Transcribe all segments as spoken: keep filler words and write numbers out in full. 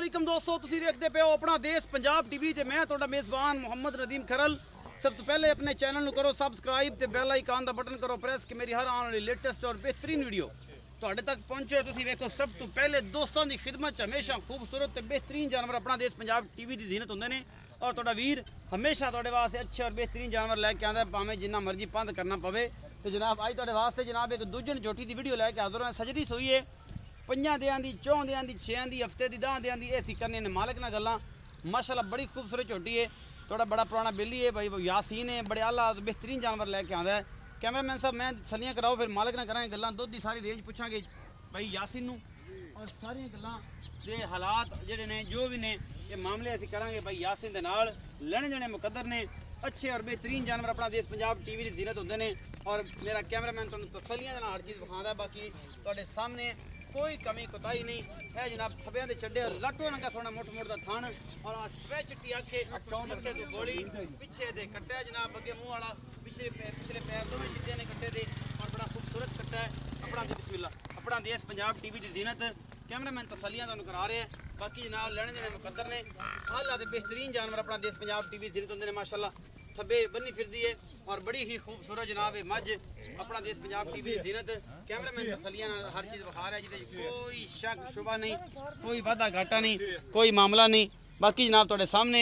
वालेकुम दोस्तों, तुसीं देखदे पे हो अपना देश पंजाब टीवी ते मैं तुहाडा मेज़बान मोहम्मद नदीम खरल। सब तो पहले अपने चैनल नूं करो सबसक्राइब ते बेल आइकन दा बटन करो प्रेस कि मेरी हर आने वाली लेटेस्ट और बेहतरीन वीडियो तुहाडे तक पहुंचे। तुसीं वेखो सब तो पहले दोस्तों की खिदमत च हमेशा खूबसूरत ते बेहतरीन जानवर अपना देश पंजाब टीवी की जीनत होंदे ने और तुहाडा वीर हमेशा तुहाडे वास्ते अच्छे और बेहतरीन जानवर लैके आंदा है, भावें जिन्ना मर्जी पंध करना पवे। तो जनाब अज तुहाडे वास्ते जनाब एक दूजन चोटी की वीडियो लैके हाज़र होए। सजरी सोई है पंजां दियां दी, चौं दियां दी, छें दी, हफ्ते दी, दस दियां दी, ऐसी करने ने मालिक ना गल्लां। माशाल्लाह बड़ी खूबसूरत झोटी है, थोड़ा बड़ा पुराना बेली है भाई यासीन है, बड़े आला बेहतरीन जानवर लैके आंदा है। कैमरामैन साहब मैं सलियां कराओ फिर मालिक ना करांगे गल्लां, दुध की सारी रेंज पूछांगे भाई यासीन नूं और सारी गल्लां दे हालात जिहड़े ने जो भी ने ये मामले असीं करांगे भाई यासीन दे नाल। लेने देने मुकद्दर ने, अच्छे और बेहतरीन जानवर अपना देश पंजाब टीवी की जीनत होंदे ने और मेरा कैमरामैन तुहानूं तसल्लियां दे नाल हर चीज़ विखांदा है। बाकी तुहाडे सामने कोई कमी कोताही नहीं है जनाब। थब्बियां दे चड्डे लाटो रंगा सोना मुठ मुठ दा थान और सफेद चिट्टी अखे मत्थे तो गोली पिछे दे कट्टा जनाब, अगे मुंह वाला पिछले पिछले पैर दोवें चिट्टे ने कट्टे दे और बड़ा खूबसूरत कट्टा है अपना दी बिस्मिल्लाह अपना देश पंजाब टीवी की जीनत। कैमरामैन तसल्लियां तुहानूं करा रहे हैं। बाकी जनाब लेने देने मुकद्दर ने आला दे बेहतरीन जानवर अपना देश पंजाब टीवी की जीनत होंदे ने। माशाल्लाह थब्बे बन्नी फिरदी है और बड़ी ही खूबसूरत जनाब है मज अपना देश पंजाब टीवी की जीनत। कैमरामैन तसल्लियां हर चीज़ विखा रहा है जिहदे कोई शक शुबा नहीं, कोई वादा घाटा नहीं, कोई मामला नहीं। बाकी जनाब तुहाडे सामने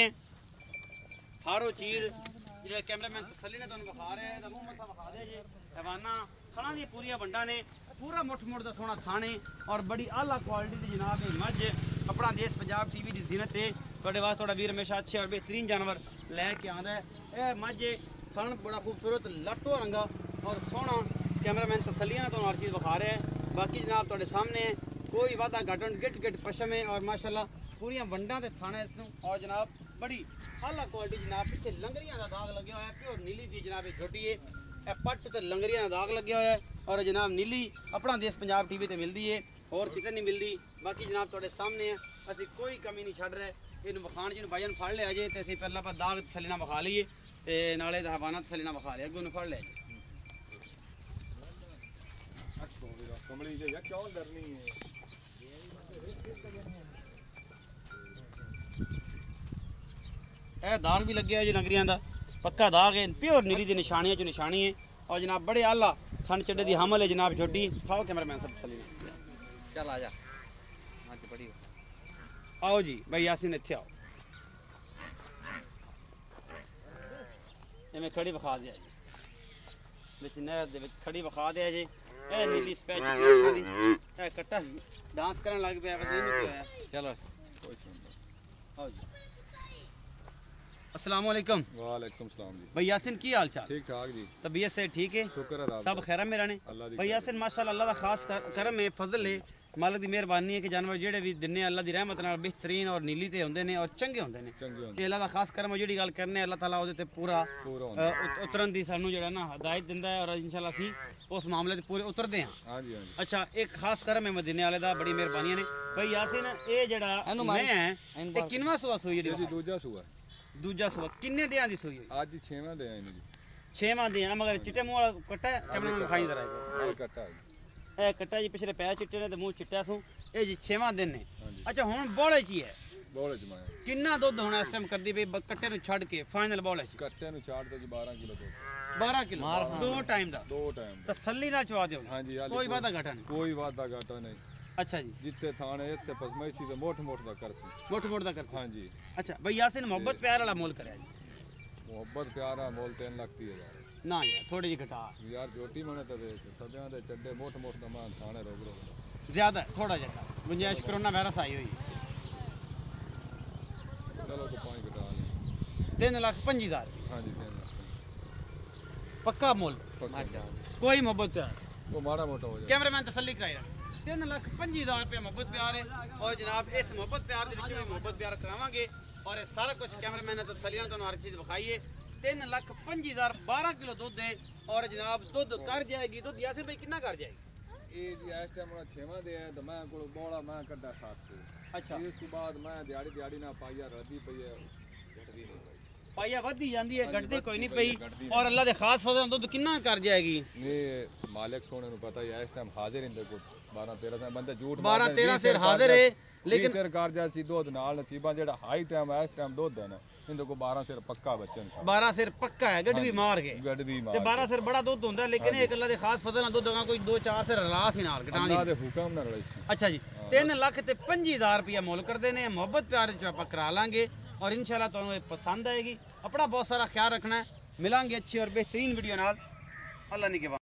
हर चीज़ जो कैमरामैन तसल्ली ने तुहानूं विखा रहा है। मुंह मत्था विखा दे जे हैवाना थणा दी पूरियां वंडा ने, पूरा मुठ मुठ दा सोहना थाने और बड़ी आला क्वालिटी की जनाब है मज अपना देश पंजाब टीवी की जीनत है। तुहाडे वास्ते तुहाडा वीर हमेशा अच्छे और बेहतरीन जानवर लैके आंदा है। यह मज थण बड़ा खूबसूरत लाटो रंगा और सोहना कैमरामैन तसल्लियां तो हर चीज़ विखा रहे हैं। बाकी जनाब तुहाडे सामने कोई वादा घाटा गिट गिट पशम है और माशाल्लाह पूरियां वंडा ते थाने और जनाब बड़ी आला क्वालिटी जनाब। पिछले लंगरियां का दाग लगे हुआ है, प्योर नीली दी जनाब एक झोटी है। यह पट ते लंगरियां का दाग लगे हुआ है और जनाब नीली अपना देश पंजाब टीवी ते मिलती है और किते नहीं मिलती। बाकी जनाब तुहाडे सामने है, असी कोई कमी नहीं छड़ रहे। इन विखाण जी भाईजान फड़ लिया जे तो असं पहला दाग तसल्ली नाल विखा लीए तो नाले हवाना तसल्ली नाल विखा लिया, अगों फड़ लिया जी। यह दाग भी लगे जी लंगरियां का पक्का दाग है, प्योर नीली की निशानियां चो निशानी है और जनाब बड़े आला थन चड्डे की हमल है जनाब छोटी। खाओ कैमरामैन सब तसल्ली चल आ जा बड़ी आओ जी भाई यासीन इत्थे आओ। इवें खड़ी विखा दिया जी बिच नहर दे विच खड़ी विखा दिया जी। ए नीली स्पैच ए कट्टा डांस करन लग पिया वजह नहीं होया। चलो आओ जी। अस्सलाम वालेकुम। वालेकुम सलाम जी। भाई यासीन की हाल चाल? ठीक ठाक जी, तबीयत से ठीक है? शुक्र है सब खैर मेरा ने भाई यासीन माशाल्लाह अल्लाह का खास करम है, फजल है, मालिक की मेहरबानी है कि जानवर जेडे भी दिने अल्लाह की रहमत नाल बेहतरीन और नीली ते होंदे ने और चंगे होंदे ने। ते अल्लाह का खास करम जेडी गल करने अल्लाह ताला ओदे ते पूरा उतरन दी सानू जेड़ा ना हिदायत दिंदा है और इंशाल्लाह असी उस मामले ते पूरे उतरदे हां। हां जी हां जी। अच्छा एक खास करम है मदीने वाले दा, बड़ी मेहरबानी ने भाई यासीन। ए जेड़ा मैं है ए किनवा सुआ सोई जेडी? दूजा सुआ। दूजा सुआ किन्ने दियां दी सोई? आज छेवां दे आए ने जी। छेवां दे मगर चिट्टे मुंह वाला कट्टा है कैमरा में दिखाई दे रहा है। कट्टा है ए कट्टा जी, पिछले पैर चिट्टे ने ते मुंह चिट्टा सू। ए जी छेवां दिन ने। अच्छा हुन बोले च ही है बोले च मैं किन्ना दुध होना इस टाइम करदी बे कट्टे नु छड़ के फाइनल बोले च? कट्टे नु छाड़ दे जी बारह किलो दूध। बारह किलो दो टाइम दा? दो टाइम तसल्ली ना चवा दियो। हां जी कोई वादा घाटा नहीं? कोई वादा घाटा नहीं। अच्छा जी। जिते थाने इत्ते पसमैसी ते मोट मोट दा करसी। मोट मोट दा करसी। हां जी। अच्छा भाई यासीन मोहब्बत प्यार वाला मोल करया जी? मोहब्बत प्यारा मोल तीन लाख तीस हजार ना यार थोड़ी जी घटा यार छोटी मने तो देख सदियां दे चड्डे मोट मोट दा मान थाने रोक रोक ज्यादा थोड़ा जका गुंजाइश कोरोना वायरस आई हुई। चलो तो पांच घटा ले तीन लाख पंजी हजार। हां जी तीन लाख पक्का मोल? अच्छा कोई मोहब्बत प्यार वो माड़ा मोटा हो जाए। कैमरामैन तसल्ली कराया तीन लाख पंजी हजार रुपया मोहब्बत प्यार है और जनाब इस मोहब्बत प्यार दे विच भी मोहब्बत प्यार करावांगे और ये सारा कुछ कैमरामैन ने तसल्लियां तो हर चीज़ विखाई है। तीन लाख पंजी हजार बारह किलो दुध है और जनाब दुध कर जाएगी। दुध यासिर भाई कितना कर जाएगी? ये जी इस टाइम छेवां दे है तो मैं को बोला मैं कड्डा सात सौ। अच्छा इस के बाद मैं दिहाड़ी दिहाड़ी ना पाइया रदी पई है घटदी नहीं पई पाइया वधी जाती है घटती कोई नहीं पई और अल्लाह दे खास फजल दुध कितना कर जाएगी? ये मालिक सोने नु पता ही है इस टाइम हाजिर इंदे को बारह तेरह से बंदे झूठ बारह तेरह सिर हाजिर है लेकिन सिर कर जा सी दूध नाल नसीबा जेड़ा हाई टाइम है इस टाइम दूध है ना इनदे को बारह सिर पक्का बच्चे ने बारह सिर पक्का है गड्डी मार के गड्डी मार ते बारह सिर बड़ा दूध होंदा है लेकिन एक अल्लाह दे खास फजल नाल दूध होगा कोई दो चार सिर रला सी नाल घटानी अल्लाह दे हुक्म नाल रही सी अच्छा जी तीन लाख ते पच्चीस हज़ार रुपया मुल करदे ने मोहब्बत प्यार च आप करा लांगे और इंशाल्लाह तुहानू ये पसंद आएगी अपना बहुत सारा ख्याल रखना है मिलांगे अच्छी और बेहतरीन वीडियो नाल अल्लाह ने के